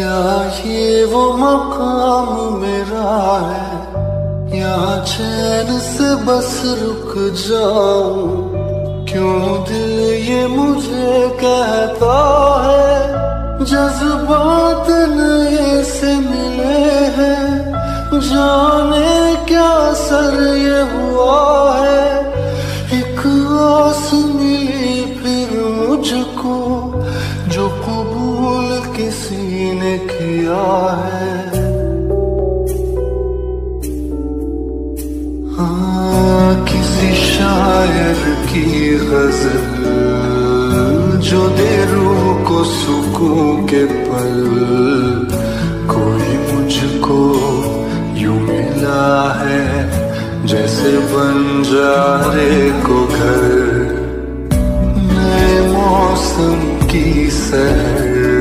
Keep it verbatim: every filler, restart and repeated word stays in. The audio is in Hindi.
क्या ये वो मकाम मेरा है, यहाँ चैन से बस रुक जाऊं? क्यों दिल ये मुझे कहता है, जज्बात नए से मिले हैं, जाने क्या सर ये हुआ है। एक आस मिली फिर मुझको, जो कबूल किसी ने किया है। हाँ, किसी शायर की गजल जो दे रूह को सुकून के पल, कोई मुझको यूं मिला है जैसे बंजारे को घर। नए मौसम की सहर